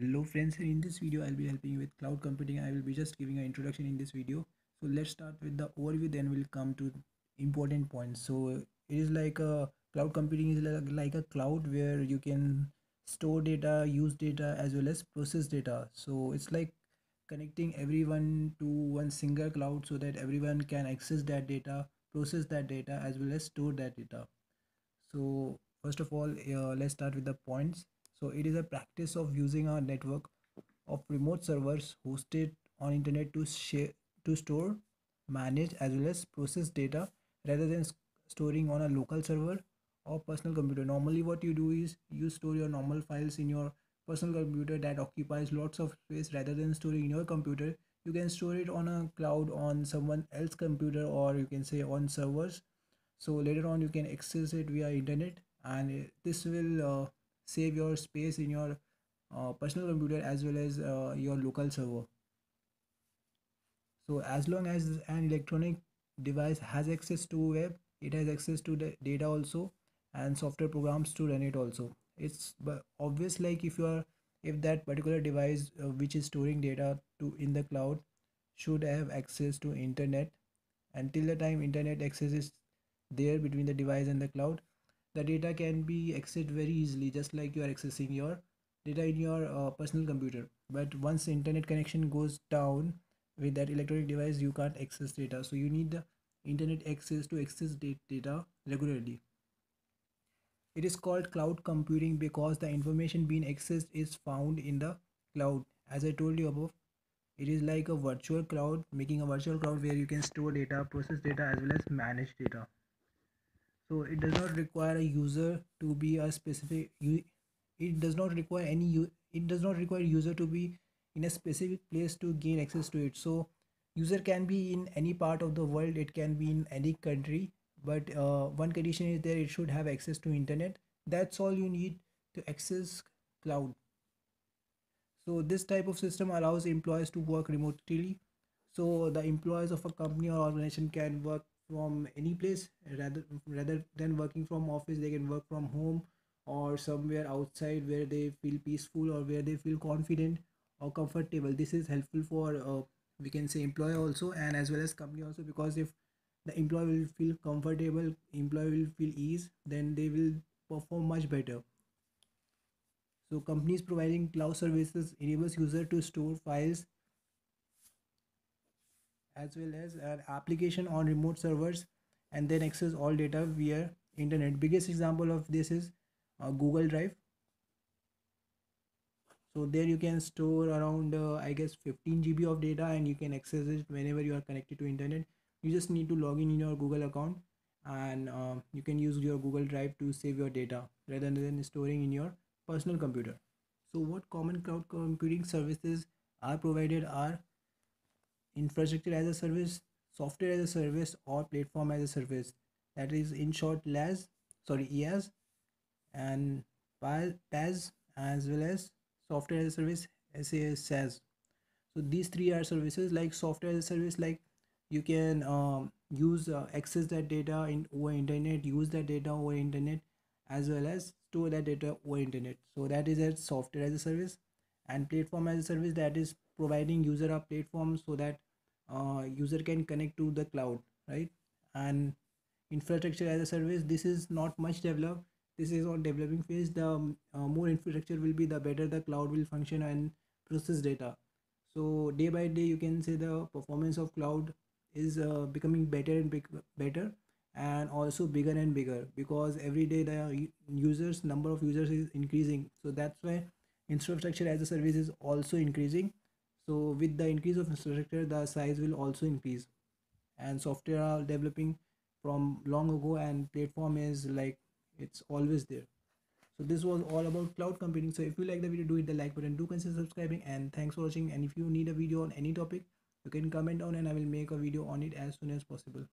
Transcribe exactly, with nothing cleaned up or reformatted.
Hello friends, in this video I'll be helping you with cloud computing. I will be just giving an introduction in this video. So let's start with the overview, then we'll come to important points. So it is like a cloud computing is like, like a cloud where you can store data, use data as well as process data. So it's like connecting everyone to one single cloud so that everyone can access that data, process that data as well as store that data. So first of all, uh, let's start with the points. So it is a practice of using a network of remote servers hosted on internet to share, to store, manage as well as process data rather than s- storing on a local server or personal computer. Normally what you do is you store your normal files in your personal computer that occupies lots of space. Rather than storing in your computer, you can store it on a cloud on someone else's computer, or you can say on servers, so later on you can access it via internet, and uh, this will uh, save your space in your uh, personal computer as well as uh, your local server. So as long as an electronic device has access to web, it has access to the data also, and software programs to run it also. It's but obvious, like if you are, if that particular device uh, which is storing data to in the cloud should have access to internet. Until the time internet access is there between the device and the cloud, the data can be accessed very easily, just like you are accessing your data in your uh, personal computer. But once the internet connection goes down with that electronic device, you can't access data, so you need the internet access to access data regularly. It is called cloud computing because the information being accessed is found in the cloud. As I told you above, it is like a virtual cloud, making a virtual cloud where you can store data, process data as well as manage data. So it does not require a user to be a specific you it does not require any you it does not require user to be in a specific place to gain access to it. So user can be in any part of the world, it can be in any country, but uh, one condition is there: it should have access to internet. That's all you need to access cloud. So this type of system allows employees to work remotely. So the employees of a company or organization can work from any place, rather rather than working from office. They can work from home or somewhere outside where they feel peaceful or where they feel confident or comfortable. This is helpful for uh, we can say employer also, and as well as company also, because if the employee will feel comfortable, employee will feel ease, then they will perform much better. So companies providing cloud services enables user to store files as well as an application on remote servers and then access all data via internet. Biggest example of this is uh, Google Drive. So there you can store around uh, I guess fifteen G B of data, and you can access it whenever you are connected to internet. You just need to log in in your Google account, and uh, you can use your Google Drive to save your data rather than storing in your personal computer. So what common cloud computing services are provided are infrastructure as a service, software as a service, or platform as a service. That is in short L A S, sorry E A S, and P A S, as well as software as a service, S A S, S A S. So these three are services. Like software as a service, like you can um, use uh, access that data in over internet, use that data over internet, as well as store that data over internet. So that is a software as a service. And platform as a service, that is providing user a platform so that uh, user can connect to the cloud, right? And infrastructure as a service, this is not much developed, this is on developing phase. The um, uh, more infrastructure will be, the better the cloud will function and process data. So day by day you can say the performance of cloud is uh, becoming better and big, better, and also bigger and bigger, because every day the users number of users is increasing. So that's why infrastructure as a service is also increasing. So with the increase of infrastructure, the size will also increase, and software are developing from long ago, and platform is like it's always there. So this was all about cloud computing. So if you like the video, do hit the like button, do consider subscribing, and thanks for watching. And if you need a video on any topic, you can comment on and I will make a video on it as soon as possible.